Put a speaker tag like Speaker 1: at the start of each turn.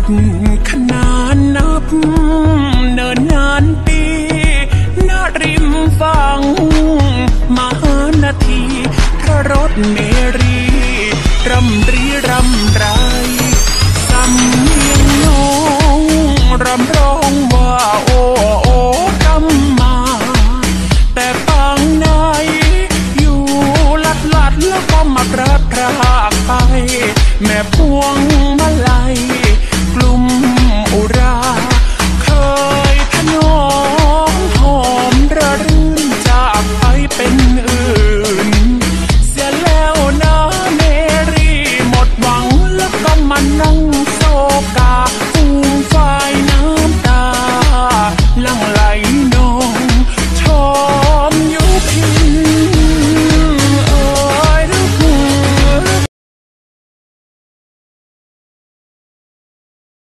Speaker 1: ดขนานนับเนินนานปีณริมฝั่งมหานาทีพระรถเมรีรำรีรำไรสำเนียงน้องรำร้องว่าโอ้โอ้กำมาแต่ปางไหนอยู่ลัดแล้วก็มาพลัดพรากไปแม่พวงมาลา